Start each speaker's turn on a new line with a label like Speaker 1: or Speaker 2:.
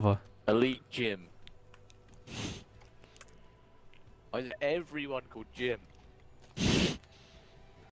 Speaker 1: What?
Speaker 2: Elite Gym. Why is everyone called Jim?